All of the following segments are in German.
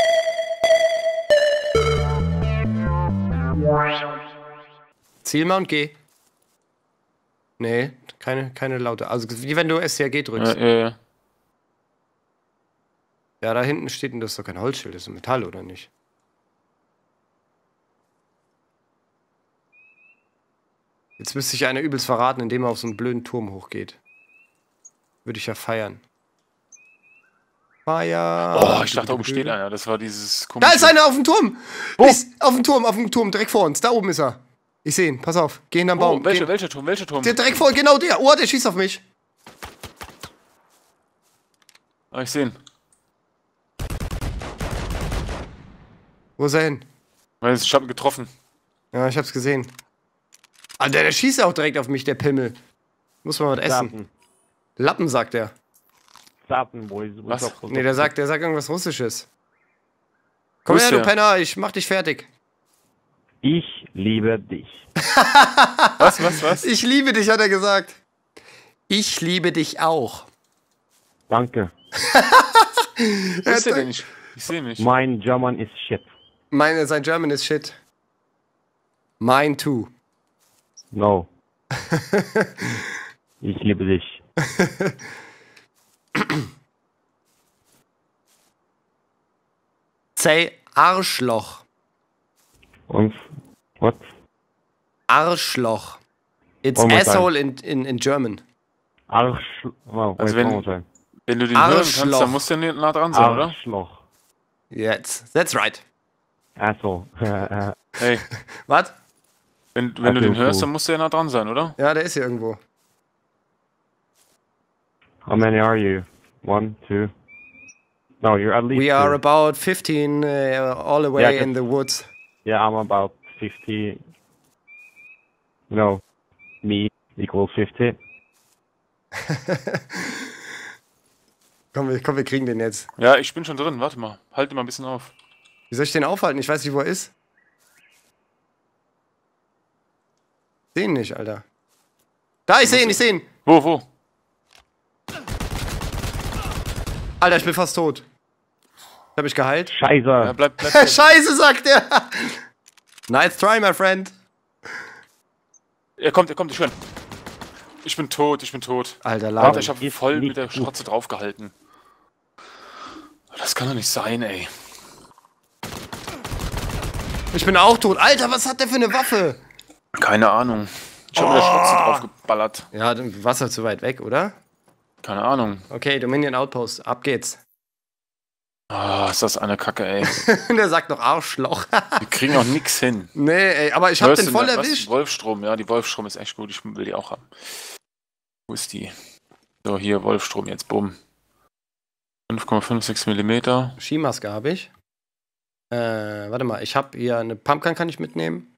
Ziel mal und geh. Nee, keine Laute. Also wie wenn du STRG drückst. Ja. Ja, da hinten steht, und das ist doch kein Holzschild, das ist ein Metall, oder nicht? Jetzt müsste sich einer übelst verraten, indem er auf so einen blöden Turm hochgeht. Würde ich ja feiern. Feiern! Oh, ich dachte, da oben steht einer. Das war dieses komische... Da ist einer auf dem Turm! Wo? Auf dem Turm, direkt vor uns. Da oben ist er. Ich sehe ihn, pass auf. Geh hinterm Baum. Oh, welcher Turm? Der direkt vor, genau der. Oh, der schießt auf mich. Ah, ich sehe ihn. Wo ist er hin? Ich hab ihn getroffen. Ja, ich hab's gesehen. Alter, der schießt auch direkt auf mich, der Pimmel. Muss man was essen. Lappen, sagt er. Was? Nee, der sagt irgendwas Russisches. Komm Wo ist her, du der? Penner, ich mach dich fertig. Ich liebe dich. Was? Ich liebe dich, hat er gesagt. Ich liebe dich auch. Danke. Wo ist der denn? Ich sehe ihn nicht. Mein German ist shit. Sein German ist shit. Mine too. No. Ich liebe dich. Say Arschloch. Und what? Arschloch. It's One more asshole in German. Arsch. Oh, Also wait, one more time. wenn du den hören kannst, Arschloch. dann musst du ja nah dran sein, oder? Arschloch. Yes, that's right. Asshole. Hey, Was? wenn du den hörst, dann musst du ja nah dran sein, oder? Ja, der ist hier irgendwo. How many are you? 1, 2. No, you're at least We are two. about 15 all the way Yeah, in the woods. Yeah, I'm about 50. No, me equals 50. Komm, wir kriegen den jetzt. Ja, ich bin schon drin. Warte mal. Halt ihn mal ein bisschen auf. Wie soll ich den aufhalten? Ich weiß nicht, wo er ist. Seh ihn nicht, Alter. Da, ich seh ihn. Wo? Alter, ich bin fast tot. Hab ich geheilt? Scheiße. Ja, bleib. Scheiße, sagt er. Nice try, my friend. Er kommt, ich höre ihn. Ich bin tot. Alter, Alter, Laber. ich habe voll mit der Schrotze draufgehalten. Das kann doch nicht sein, ey. Ich bin auch tot. Alter, was hat der für eine Waffe? Keine Ahnung. Ich habe mit der Schrotze draufgeballert. Ja, dann warst du zu weit weg, oder? Keine Ahnung. Okay, Dominion Outpost. Ab geht's. Ah, ist das eine Kacke, ey. Der sagt noch Arschloch. Wir kriegen auch nix hin. Nee, ey, aber ich hab Hörst den du voll denn, erwischt. Wolfstrom, ja, die Wolfstrom ist echt gut. Ich will die auch haben. Wo ist die? So, hier, Wolfstrom jetzt, bumm. 5,56 mm. Skimaske habe ich. Warte mal, ich habe hier eine Pumpgun, kann ich mitnehmen.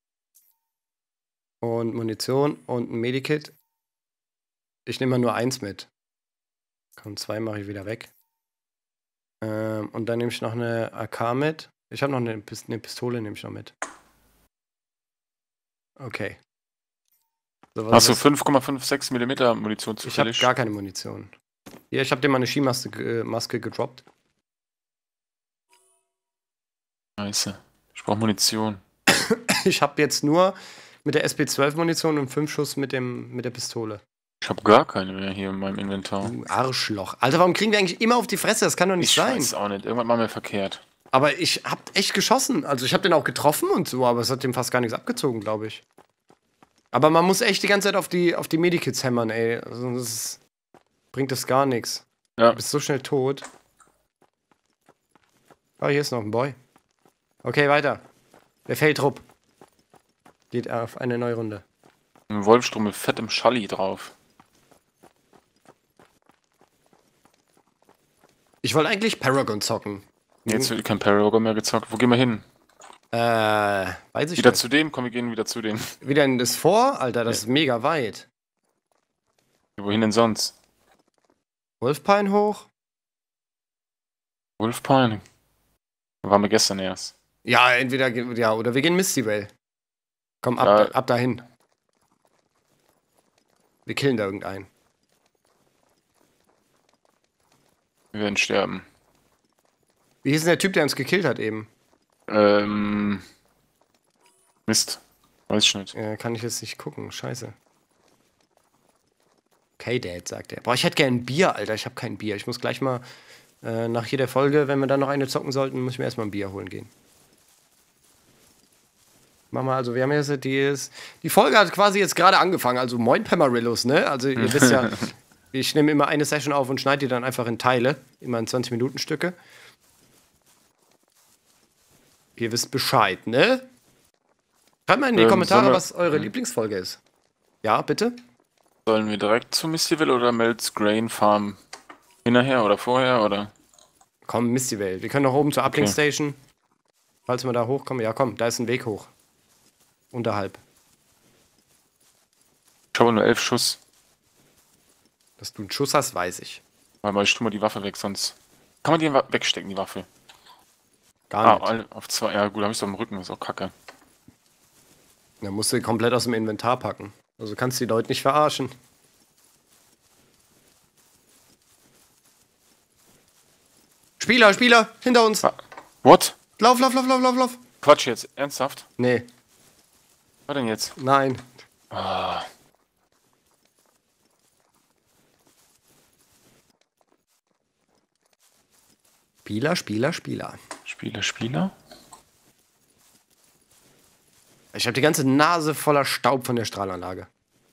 Und Munition und ein Medikit. Ich nehme mal nur eins mit. Komm, 2 mache ich wieder weg. Und dann nehme ich noch eine AK mit. Ich habe noch eine Pistole, nehme ich noch mit. Okay. So, was Hast du ist- 5,56 mm Munition Ich habe zufällig? gar keine Munition. Hier, ich habe dir mal eine Skimaske gedroppt. Scheiße. Ich brauche Munition. Ich habe jetzt nur mit der SP12 Munition und 5 Schuss mit der Pistole. Ich habe gar keine mehr hier in meinem Inventar. Du Arschloch. Alter, warum kriegen wir eigentlich immer auf die Fresse? Das kann doch nicht Ich sein. weiß auch nicht. Irgendwann machen wir verkehrt. Aber ich hab echt geschossen. Also ich hab den auch getroffen und so, aber es hat dem fast gar nichts abgezogen, glaube ich. Aber man muss echt die ganze Zeit auf die Medikits hämmern, ey. Also bringt das gar nichts. Ja. Du bist so schnell tot. Ah, hier ist noch ein Boy. Okay, weiter. Der Feldtrupp. Geht auf eine neue Runde. Ein Wolfstrom mit fettem Schalli drauf. Ich wollte eigentlich Paragon zocken. Jetzt wird kein Paragon mehr gezockt. Wo gehen wir hin? Weiß ich Wieder nicht. zu dem? Komm, wir gehen wieder zu dem. Wieder in das Vor? Alter, das ist mega weit. Wohin denn sonst? Wolfpine hoch? Wolfpine. Da waren wir gestern erst. Ja, entweder, ja, oder wir gehen Misty Vale. Komm, Ja. ab dahin. Wir killen da irgendeinen. Wir werden sterben. Wie hieß denn der Typ, der uns gekillt hat eben? Mist. Weiß ich nicht. Kann ich jetzt nicht gucken. Scheiße. Okay, Dad, sagt er. Boah, ich hätte gern ein Bier, Alter. Ich habe kein Bier. Ich muss gleich mal nach jeder Folge, wenn wir dann noch eine zocken sollten, muss ich mir erstmal ein Bier holen gehen. Mach mal, also wir haben jetzt die Folge hat quasi jetzt gerade angefangen. Also moin Pamarillos, ne? Also ihr wisst ja, ich nehme immer eine Session auf und schneide die dann einfach in Teile. Immer in 20-Minuten-Stücke. Ihr wisst Bescheid, ne? Schreibt mal in die Kommentare, was eure Lieblingsfolge ist. Ja, bitte? Sollen wir direkt zu Mistyville oder Mel's Grain Farm? Hinterher oder vorher oder? Komm, Mistyville. Wir können doch oben zur Uplink Station. Falls wir da hochkommen. Ja, komm, da ist ein Weg hoch. Unterhalb. Ich habe nur 11 Schuss. Dass du einen Schuss hast, weiß ich. Warte mal, ich tue mal die Waffe weg, sonst. Kann man die wegstecken, die Waffe? Gar nicht. Auf 2. Ja, gut, habe ich doch im Rücken, ist auch kacke. Dann musst du komplett aus dem Inventar packen. Also kannst du die Leute nicht verarschen. Spieler, hinter uns. What? Lauf, lauf, lauf, lauf, lauf, lauf. Quatsch jetzt, ernsthaft? Nee, Was denn jetzt? nein. Ah. Spieler. Spieler? Ich habe die ganze Nase voller Staub von der Strahlanlage.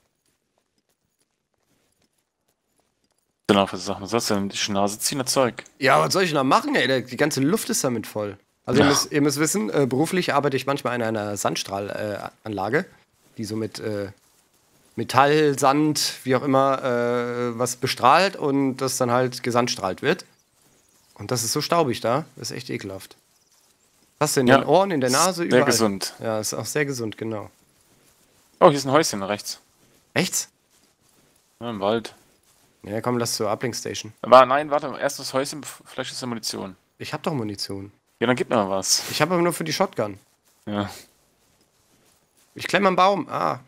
Genau, was ist das denn? Die Nase ziehen, das Zeug. Ja, was soll ich noch machen, ey? Die ganze Luft ist damit voll. Also ihr müsst wissen, beruflich arbeite ich manchmal in einer Sandstrahlanlage, die so mit Metall, Sand, wie auch immer, was bestrahlt und das dann halt gesandstrahlt wird. Und das ist so staubig da, das ist echt ekelhaft. Hast du in den Ohren, in der Nase, überall. Sehr gesund. Ja, ist auch sehr gesund, genau. Oh, hier ist ein Häuschen rechts. Rechts? Ja, im Wald. Ja, komm, lass zur Uplink Station. Aber nein, warte, erst das Häuschen, vielleicht ist da Munition. Ich hab doch Munition. Ja, dann gib mir mal was. Ich habe aber nur für die Shotgun. Ja. Ich klemm am Baum. Ah.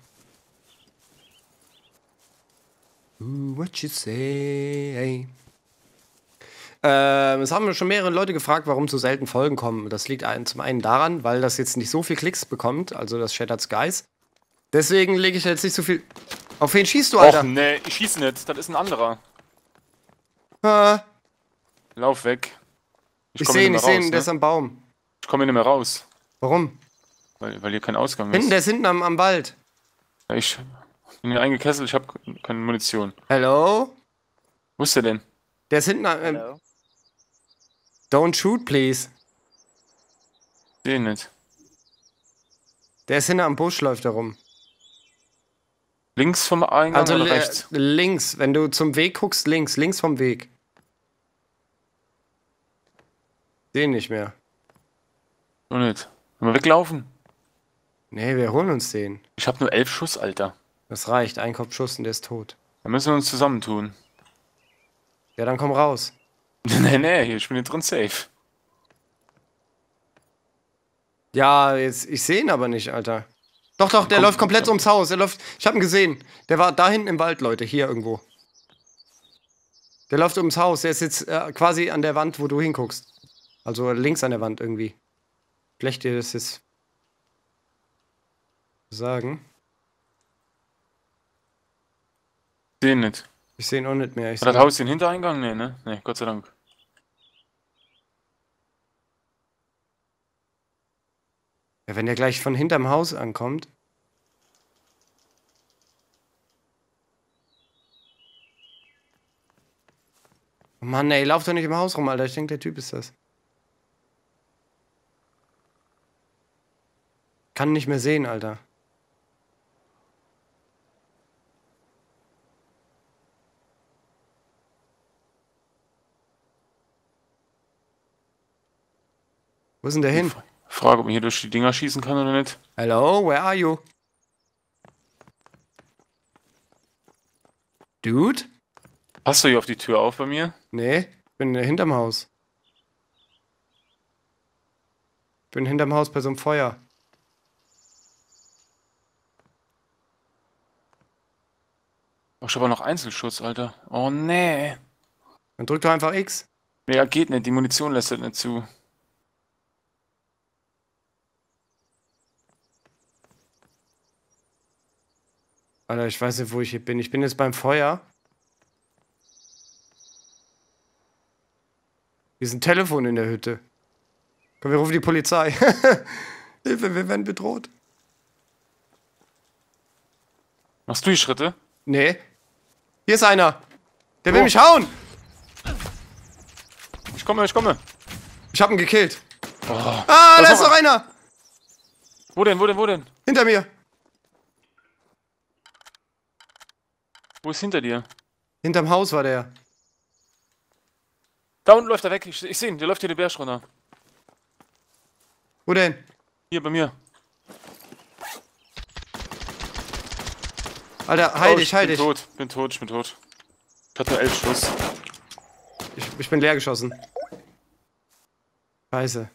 What you say? Es haben schon mehrere Leute gefragt, warum so selten Folgen kommen. Das liegt zum einen daran, weil das jetzt nicht so viel Klicks bekommt, also das Shattered Skies. Deswegen lege ich jetzt nicht so viel... Auf wen schießt du, Alter? Och, nee, ich schieß nicht, das ist ein anderer. Ah, Lauf weg. ich sehe ihn, ne? der ist am Baum. Ich komme hier nicht mehr raus, Warum? weil hier kein Ausgang Hinten, ist. der ist hinten am Wald. Ja, ich bin hier eingekesselt, ich habe keine Munition. Hello? Wo ist der denn? Der ist hinten am... Don't shoot, please. Seh ihn nicht. Der ist hinten am Busch, läuft er rum. Links vom Eingang Also oder rechts? links, wenn du zum Weg guckst, links vom Weg. Den nicht mehr. So nicht. Wollen wir weglaufen? Nee, wir holen uns den. Ich habe nur 11 Schuss, Alter. Das reicht, ein Kopfschuss und der ist tot. Dann müssen wir uns zusammentun. Ja, dann komm raus. nee, hier, ich bin hier drin safe. Ja, jetzt, ich sehe ihn aber nicht, Alter. Doch, der läuft komplett ums Haus. Ich hab ihn gesehen. Der war da hinten im Wald, Leute, hier irgendwo. Der läuft ums Haus. Der ist jetzt quasi an der Wand, wo du hinguckst. Also links an der Wand irgendwie. Schlecht dir das jetzt sagen. Seh ihn nicht. Ich sehe ihn auch nicht mehr. Hat das Haus den Hintereingang? Nee, ne? Nee, Gott sei Dank. Ja, wenn der gleich von hinterm Haus ankommt. Oh Mann, ey, lauf doch nicht im Haus rum, Alter. Ich denke, der Typ ist das. Kann nicht mehr sehen, Alter. Wo ist denn der hin? Frage, ob man hier durch die Dinger schießen kann oder nicht. Hello, where are you? Dude? Passt du hier auf die Tür auf bei mir? Nee, ich bin hinterm Haus. Ich bin hinterm Haus bei so einem Feuer. Oh, ich habe aber noch Einzelschutz, Alter. Oh, nee. Dann drück doch einfach X. Ja, geht nicht. Die Munition lässt das nicht zu. Alter, ich weiß nicht, wo ich hier bin. Ich bin jetzt beim Feuer. Hier ist ein Telefon in der Hütte. Komm, wir rufen die Polizei. Hilfe, wir werden bedroht. Machst du die Schritte? Nee. Hier ist einer. Der will Oh. mich hauen. Ich komme, ich komme. Ich hab ihn gekillt. Oh. Ah, Was da ist noch noch einer. Wo denn, wo denn, wo denn? Hinter mir. Wo ist hinter dir? Hinterm Haus war der. Da unten läuft er weg. Ich sehe ihn, der läuft hier den Berg runter. Wo denn? Hier bei mir. Alter, halt Oh, dich, halt bin dich. tot, bin tot, ich bin tot. Ich hatte nur 11 Schuss. Ich bin leer geschossen. Scheiße.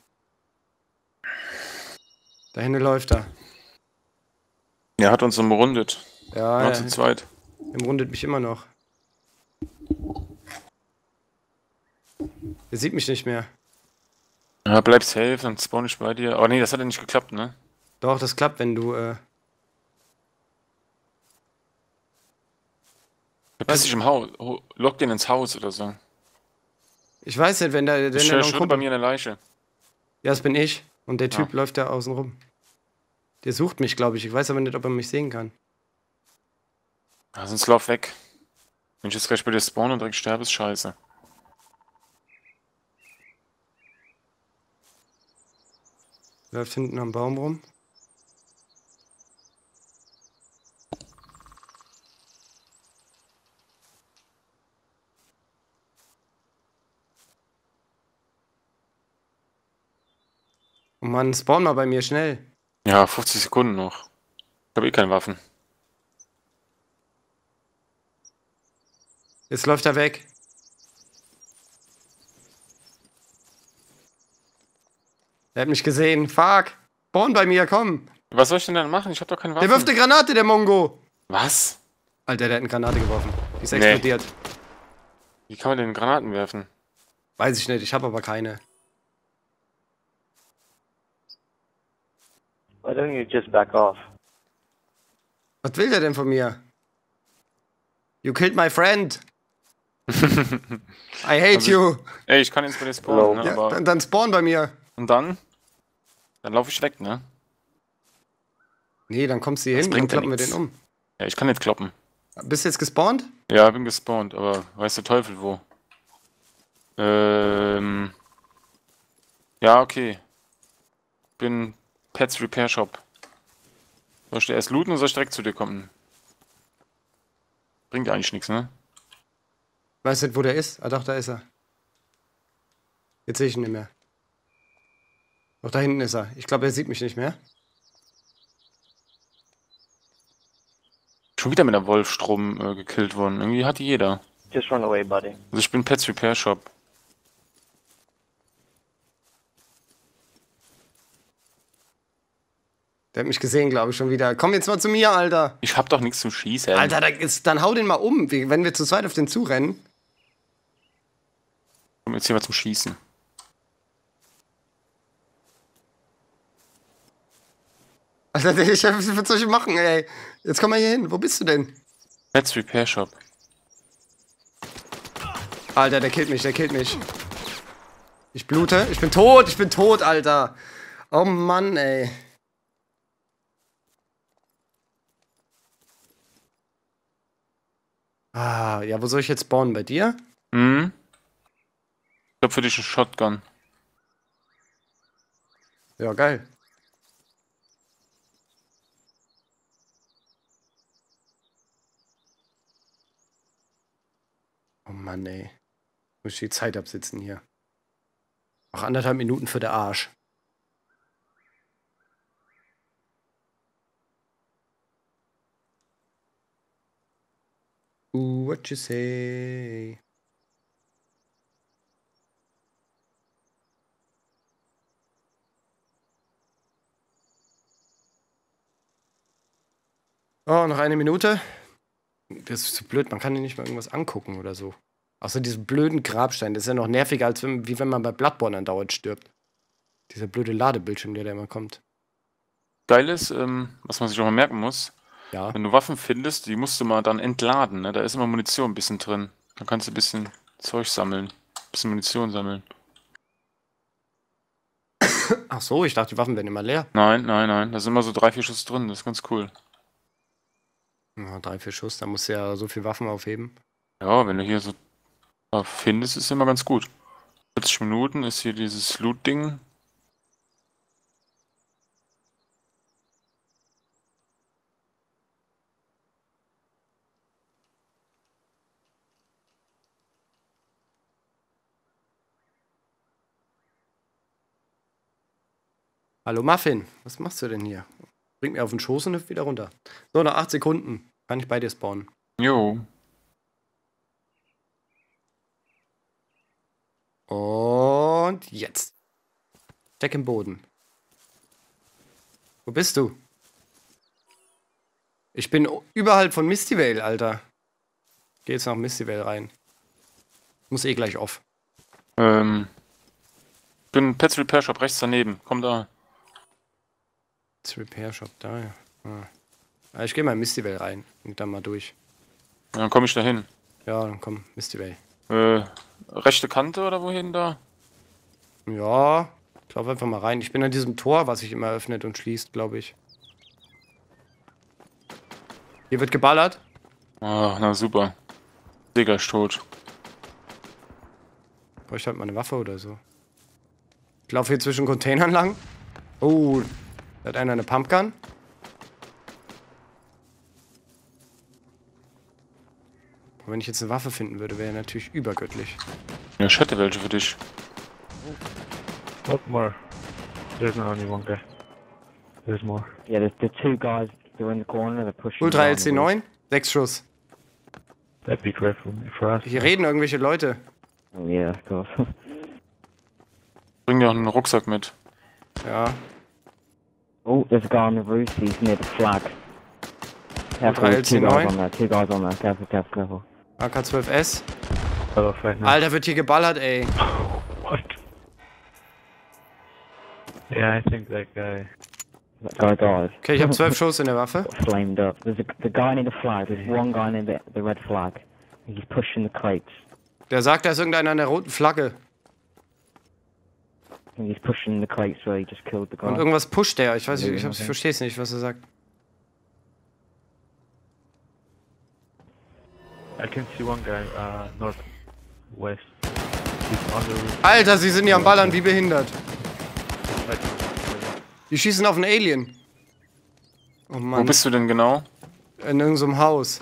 Da hinten läuft er. Er hat uns umrundet. Ja, Wir waren zu zweit. er rundet mich immer noch. Er sieht mich nicht mehr. Ja, bleib safe, dann spawn ich bei dir. Aber nee, das hat ja nicht geklappt, ne? Doch, das klappt, wenn du, Verpiss dich im Haus. Lock den ins Haus oder so. ich weiß nicht, wenn der Ich noch höre ein Schritte Kumpel- bei mir in der Leiche. Ja, das bin ich. Und der Typ Ja. läuft da außen rum. Der sucht mich, glaube ich. Ich weiß aber nicht, ob er mich sehen kann. Ja, sonst lauf weg. Wenn ich jetzt gleich bei dir spawn und direkt sterbe, ist scheiße. Läuft hinten am Baum rum. Oh Mann, spawn mal bei mir schnell. Ja, 50 Sekunden noch. Ich habe eh keine Waffen. Jetzt läuft er weg. Er hat mich gesehen. Fuck. Spawn bei mir, komm. Was soll ich denn dann machen? Ich habe doch keine Waffen. Der wirft eine Granate, der Mongo. Was? Alter, der hat eine Granate geworfen. Die ist Nee. explodiert. Wie kann man denn Granaten werfen? Weiß ich nicht, ich habe aber keine. Why don't you just back off? Was will der denn von mir? You killed my friend. I hate Also you. Ey, ich kann jetzt bei dir spawnen, ne? Ja, Aber dann spawn bei mir. und dann? Dann laufe ich weg, ne? Nee, dann kommst du hier Das hin und bringt ja kloppen wir nix. den um. Ja, ich kann nicht kloppen. Bist du jetzt gespawnt? Ja, bin gespawnt, aber weiß der Teufel wo. Ja, okay. Bin Pets Repair Shop. Soll ich dir erst looten oder soll ich direkt zu dir kommen? Bringt eigentlich nichts, ne? Weißt du nicht, wo der ist? Ah doch, da ist er. Jetzt sehe ich ihn nicht mehr. Doch, da hinten ist er. Ich glaube, er sieht mich nicht mehr. Schon wieder mit der Wolfstrom gekillt worden. Irgendwie hat die jeder. Just run away, buddy. Also ich bin Pets Repair Shop. Der hat mich gesehen, glaube ich, schon wieder. Komm jetzt mal zu mir, Alter. Ich hab doch nichts zum Schießen. Alter, dann hau den mal um, wenn wir zu zweit auf den zurennen. Komm jetzt hier mal zum Schießen. Alter, was soll ich machen, ey? Jetzt komm mal hier hin. Wo bist du denn? Pets Repair Shop. Alter, der killt mich, der killt mich. Ich blute. Ich bin tot, Alter. Oh Mann, ey. Ah, ja, wo soll ich jetzt spawnen? Bei dir? Hm? Ich hab für dich einen Shotgun. Ja, geil. Oh Mann, ey. Muss ich die Zeit absitzen hier. Noch 1,5 Minuten für der Arsch. What you say? Oh, noch 1 Minute. Das ist so blöd, man kann hier nicht mal irgendwas angucken oder so. Außer diesen blöden Grabstein. Das ist ja noch nerviger, als wie wenn man bei Bloodborne andauernd stirbt. Dieser blöde Ladebildschirm, der da immer kommt. Geil ist, was man sich auch mal merken muss, Ja. Wenn du Waffen findest, die musst du mal dann entladen, ne? Da ist immer Munition ein bisschen drin. Dann kannst du ein bisschen Zeug sammeln. Ein bisschen Munition sammeln. Ach so, ich dachte, die Waffen werden immer leer. Nein, nein, nein. Da sind immer so 3, 4 Schuss drin. Das ist ganz cool. Ja, 3, 4 Schuss, da musst du ja so viel Waffen aufheben. Ja, wenn du hier so findest, ist immer ganz gut. 40 Minuten ist hier dieses Loot-Ding. Hallo Muffin, was machst du denn hier? Bring mir auf den Schoß und hüpf wieder runter. So, nach 8 Sekunden kann ich bei dir spawnen. Jo. Und jetzt. Steck im Boden. Wo bist du? Ich bin überhalb von Misty Vale, Alter. Geh jetzt nach Misty Vale rein. Muss eh gleich off. Bin Pets Repair Shop rechts daneben. Komm da. Das Repair Shop, da ja. Ah, ich gehe mal in Misty Vale rein und dann mal durch. Dann komme ich da hin. Ja, dann komm, Misty Vale. Rechte Kante oder wohin da? Ja, ich laufe einfach mal rein. Ich bin an diesem Tor, was sich immer öffnet und schließt, glaube ich. Hier wird geballert. Ah, na super. Digga ist tot. Bräuchte halt mal eine Waffe oder so. Ich laufe hier zwischen Containern lang. Oh, da hat einer eine Pumpgun. Und wenn ich jetzt eine Waffe finden würde, wäre natürlich übergöttlich. Ja, ich hätte welche für dich. What more? There's not only one guy. There's more. Yeah, there's the two guys. They're in the corner. They're pushing. Ultra down the roof. LC9, 6 Schuss. That'd be great for us. Hier reden irgendwelche Leute. Oh yeah, of course. Bring dir auch einen Rucksack mit. Ja, Oh, there's a guy on the roof. He's near the flag. Careful, Ultra there's two guys LC9. on there. Two guys on there. Careful, careful, careful. AK-12S. Fell off right now. Alter, wird hier geballert, ey. What? Yeah, I think that guy. That guy died. Okay, ich habe 12 Schuss in der Waffe. Got flamed up. There's the guy near the flag. There's one guy near the red flag. He's pushing the crates. Der sagt, da ist irgendeiner an der roten Flagge. And he's pushing the crates where he just killed the guy. Und irgendwas pusht der. Ich weiß nicht, ich Okay. verstehe es nicht, was er sagt. I can see one guy, northwest. He's on the roof. Alter, sie sind hier am Ballern, wie behindert. Right. Die schießen auf einen Alien. Oh Wo Mann, bist du denn genau? in irgendeinem Haus.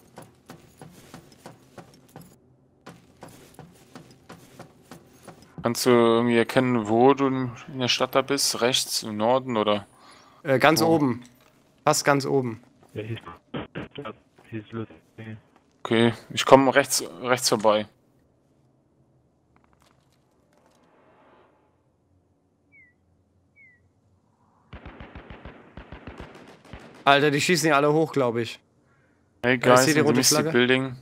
Kannst du irgendwie erkennen, wo du in der Stadt da bist? Rechts, im Norden oder? Ganz Oh. oben. Fast ganz oben. Yeah, he's looting. Okay, ich komme rechts vorbei. Alter, die schießen hier alle hoch, glaube ich. Hey Da ist guys, hier die in the rote Misty Flagge. Building.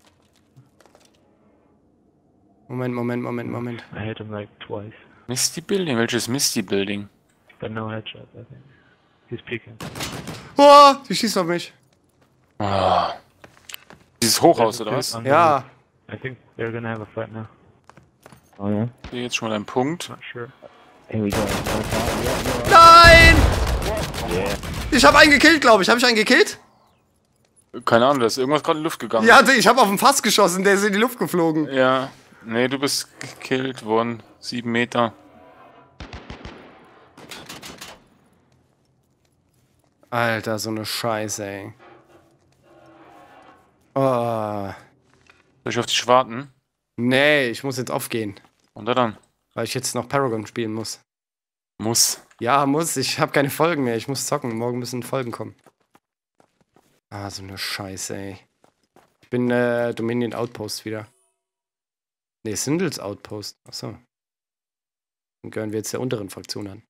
Moment. I hit him like twice, Misty Building? Welches Misty Building? but no headshot, I think. He's peeking. Oh, die schießt auf mich. Ah. Dieses Hochhaus oder was? On the Ja. roof. I think they're gonna have a fight now. Oh yeah. Ich sehe jetzt schon mal einen Punkt. Not sure. Here we go. Nein! Ich habe einen gekillt, glaube ich. Habe ich einen gekillt? Keine Ahnung, da ist irgendwas gerade in die Luft gegangen. Ja, ich habe auf ein Fass geschossen, der ist in die Luft geflogen. Ja. Nee, du bist gekillt worden. 7 Meter. Alter, so eine Scheiße, ey. Oh. Soll ich auf dich warten? Nee, ich muss jetzt aufgehen, Und dann? weil ich jetzt noch Paragon spielen muss. Muss. Ja, muss. Ich habe keine Folgen mehr. Ich muss zocken. Morgen müssen Folgen kommen. Ah, so eine Scheiße, ey. Ich bin Dominion Outpost wieder. Nee, Sindels Outpost. Achso. Dann gehören wir jetzt der unteren Fraktion an.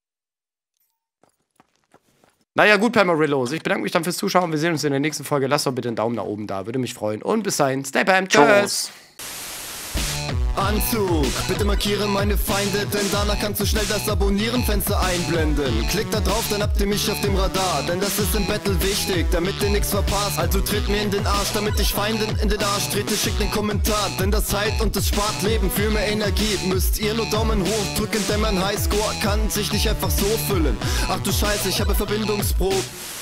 Naja, gut, Pamarillos. Ich bedanke mich dann fürs Zuschauen. Wir sehen uns in der nächsten Folge. Lasst doch bitte einen Daumen nach oben da. Würde mich freuen. Und bis dahin. Stay Pam. Tschüss. Tschüss. Anzug. Bitte markiere meine Feinde, denn danach kannst du schnell das Abonnieren-Fenster einblenden. Klick da drauf, dann habt ihr mich auf dem Radar, denn das ist im Battle wichtig, damit ihr nichts verpasst. Also tritt mir in den Arsch, damit ich Feinden in den Arsch trete, schickt den Kommentar, denn das heilt und es spart Leben. Für mehr Energie müsst ihr nur Daumen hoch drücken, denn mein Highscore kann sich nicht einfach so füllen. Ach du Scheiße, ich habe Verbindungsprobe.